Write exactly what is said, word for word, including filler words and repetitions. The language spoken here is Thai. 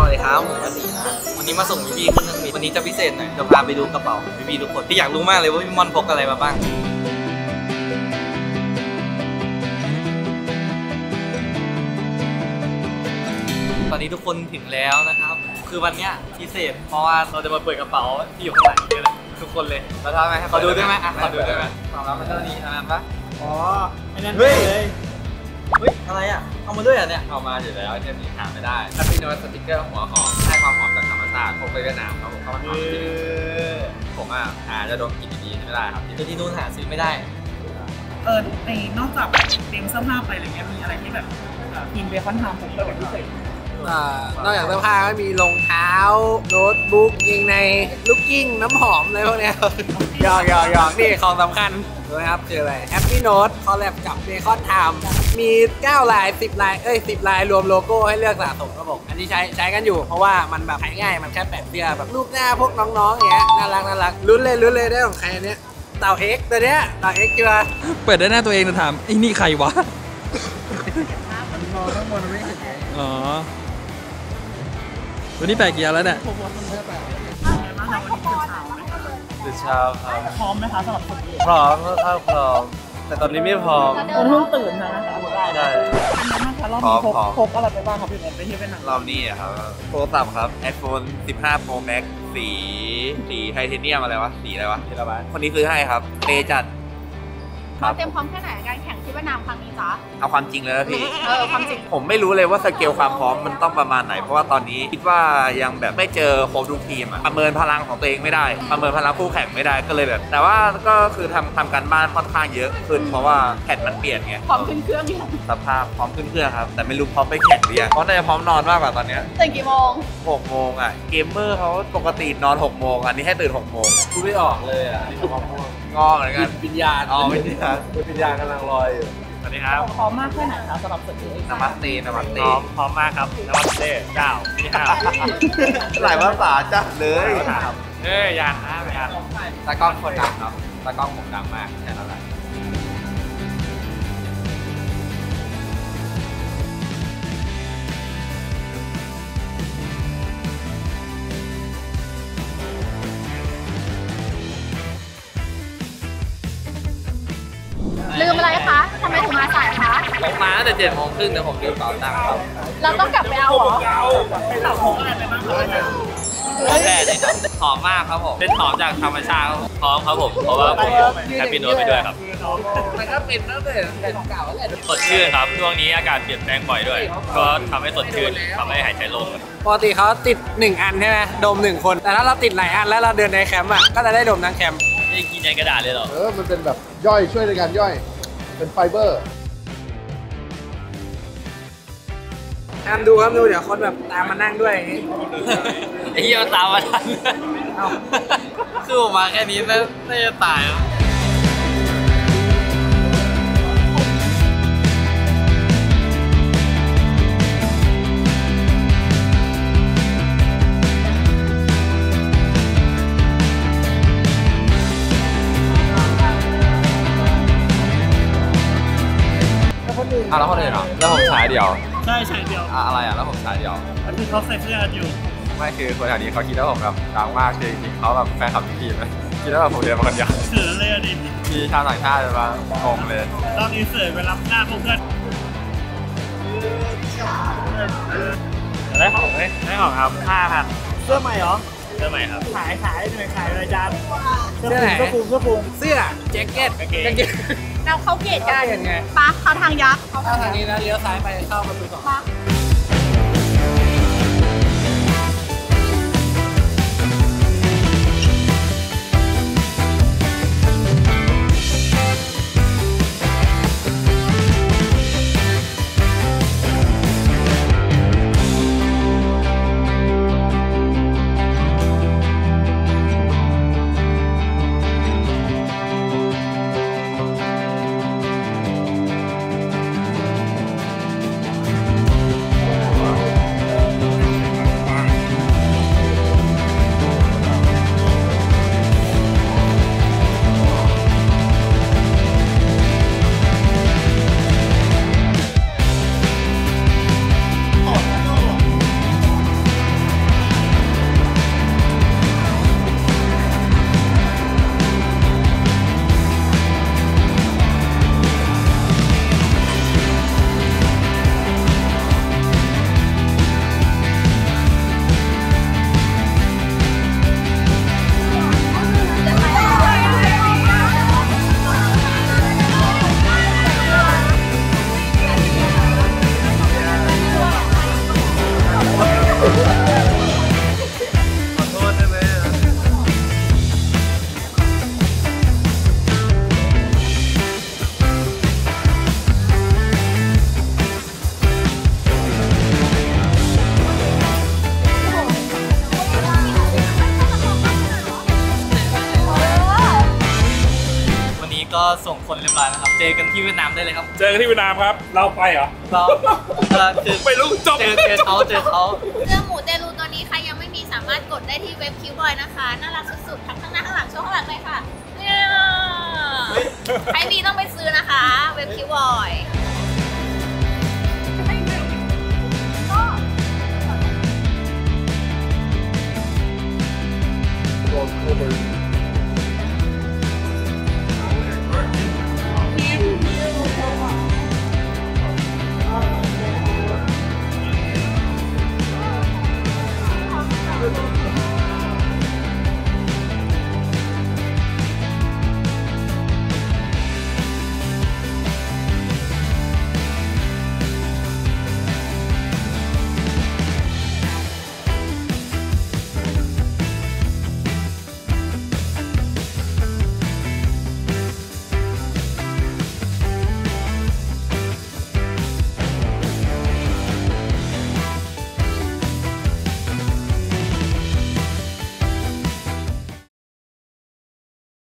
วัสดีครับผมกตินะวันนี้มาส่งพี่ๆขึ้นเครื่องบินวันนี้จะพิเศษหน่อยจะพาไปดูกระเป๋าพี่ๆทุกคนพี่อยากรู้มากเลยว่าพี่ม่อนพกอะไรมาบ้างตอนนี้ทุกคนถึงแล้วนะครับคือวันนี้พิเศษเพราะว่าเราจะมาเปิดกระเป๋าที่อยู่ข้างหลังนี่เลยทุกคนเลยเราทำไหมขอดูได้ไหมอ่ะขอดูได้ไหมความลับมันเท่านี้อันนั้นปะอ๋อไอ้นั่นเลยเฮ้ยอะไรอ่ะเอามาด้วยอ่ะเนี่ยเอามาอยู่แล้วเทปนี้หาไม่ได้ถ้าพี่โน้ตสติ๊กเกอร์หัวหอมให้ความหอมจากธรรมชาติพกไปเวียดนามครับผมเข้ามาทำที่นี่ผมอ่ะหาจะดมกลิ่นดีๆไม่ได้ครับที่นู่นหาซื้อไม่ได้เออในนอกจากเตรียมเสื้อผ้าไปอะไรเงี้ยมีอะไรที่แบบทีมเบคอนทำผมก็เป็นพิเศษนอกจากเสื้อผ้าก็มีรองเท้าโน้ตบุ๊กยิงในลูกกิ้งน้ำหอมอะไรพวกนี้หยอกหยอกหยอกนี่ของสำคัญนะครับคืออะไรแฮปปี้โน้ตคอลแลบกับเบคอนไทม์มีเก้าลายสิบลายเอ้ยสิบลายรวมโลโก้ให้เลือกสะสมครับผมอันนี้ใช้ใช้กันอยู่เพราะว่ามันแบบใช้ง่ายมันแค่แปะเสื้อแบบรูปหน้าพวกน้องๆอย่างเงี้ยน่ารักน่ารักลุ้นเลยลุ้นเลยได้ของใครอันเนี้ยเต่าเอ็กตัวเนี้ยเต่าเอ็กจ้าเปิดได้หน้าตัวเองนะถามไอ้นี่ใครวะมองข้างบนไม่เห็นไงอ๋อวันนี้แปลกี่แล้วเนี่ยตื่นเช้าครับพร้อมไหมคะสำหรับคนอื่นพร้อมก็เข้าพร้อมแต่ตอนนี้ไม่พร้อมคนเพิ่งตื่นนะคะได้ได้เป็นไงบ้างคะรอบนี้พกพกอะไรไปบ้างครับพี่เอ็มไปเที่ยวเวียดนามรอบนี้ครับโทรศัพท์ครับ iPhone สิบห้า Pro Max สีสีไทเทเนียมอะไรวะสีอะไรวะที่ระบายคนนี้ซื้อให้ครับเปจัดเราเตรียมพร้อมแค่ไหนการแข่งที่เวียดนามครั้งนี้จ๊ะเอาความจริงเลยนะพี่เออความจริงผมไม่รู้เลยว่าสเกลความพร้อมมันต้องประมาณไหนเพราะว่าตอนนี้คิดว่ายังแบบไม่เจอครบทุกทีมอะประเมินพลังของตัวเองไม่ได้ประเมินพลังคู่แข่งไม่ได้ก็เลยแบบแต่ว่าก็คือทำทำการบ้านค่อนข้างเยอะขึ้นเพราะว่าแผ่นมันเปลี่ยนไงพร้อมขึ้นเครื่องอยู่สภาพพร้อมขึ้นเครื่องครับแต่ไม่รู้พร้อมไปแข่งหรือยังเพราะน่าจะพร้อมนอนมากกว่าตอนนี้ตื่นกี่โมงหกโมงอ่ะเกมเมอร์เขาปกตินอนหกโมงอันนี้ให้ตื่นหกโมงพูดไม่ออกเลยอ่ะนี่เขาพูดงอเหมือนกันวิญญาณอ๋อวิญญาณวิญญาณกำลังลอยอยู่สวัสดีครับพร้อมมากแค่ไหนคะสำหรับสุดที่นามัสเตนามัสเตพร้อมพร้อมมากครับนามัสเตเจ้าพี่ห้าหลายภาษาจัดเลยเฮ้ยยานนะยานตากล้องคนดังครับตากล้องผมดังมากแค่นั้นแหละลืมอะไรคะทำไมถึงมาสายคะผมมาตั้งแต่เจ็ดโมงครึ่งแต่ผมลืมเป๋าตังค์ครับเราต้องกลับไปเอาเหรอเป็นเหล่าของอะไรไปบ้างคะแค่นี้หอมมากครับผมเป็นหอมจากธรรมชาติพร้อมครับผมเพราะว่าผมแฮปปี้โน้ตไปด้วยครับมันก็เป็นตั้งแต่แต่เก่าแหละสดชื่นครับช่วงนี้อากาศเปลี่ยนแปลงบ่อยด้วยก็ทำให้สดชื่นทำให้หายใจโล่งปกติเขาติดหนึ่งอันใช่ไหมดมหนึ่งคนแต่ถ้าเราติดหลายอันแล้วเราเดินในแคมป์อ่ะก็จะได้ดมทั้งแคมป์ไม่กินยันกระดาษเลยหรอเออมันเป็นแบบย่อยช่วยในการย่อยเป็นไฟเบอร์ห้ามดูครับดูเดี๋ยวคนแบบตามมานั่งด้วยอย่างนี้ไอ้เหี้ยตามมาทันคือผมมาแค่นี้น่าจะตายแล้วอ่ะแล้วคนอื่นเหรอแล้วผมชายเดียวใช่ชายเดียวอ่ะอะไรอ่ะแล้วผมชายเดียวอันนี้เขาใส่เสื้อกันอยู่ไม่คือคนแถวนี้เขาคิดว่าผมแบบดังมากคือจริงๆเขาแบบแฟนคลับทีมเลยคิดว่าแบบผมเดินมาคนเดียวเสือเลยอ่ะดิมีชาวต่างชาติมางงเลยตอนนี้เสือไปรับหน้าเพื่อนได้ของไหมได้ของครับห้าพันเสื้อใหม่เหรอเสื้อใหม่ครับขายขายหน่อยขายเลยจานเสื้อไหนเสื้อปูเสื้อปูเสื้อแจ็คเก็ตกางเกงเราเข้าเกตกันปะเขาทางยักษ์เข้าทางนี้นะเลี้ยวซ้ายไปเข้าประตูสองคนเรียบร้อยนะครับเจอกันที่เวียดนามได้เลยครับเจอกันที่เวียดนามครับ เราไปเหรอเราเออคือไม่รู้จบเจอเจอเขาเจอเขาเสื้อหมูเตลูตัวนี้ใครยังไม่มีสามารถกดได้ที่เว็บคิวบอยนะคะน่ารักสุดๆทั้งข้างหน้าข้างหลังโชว์ข้างหลังเลยค่ะเนี่ยใครมีต้องไปซื้อนะคะ เว็บคิวบอย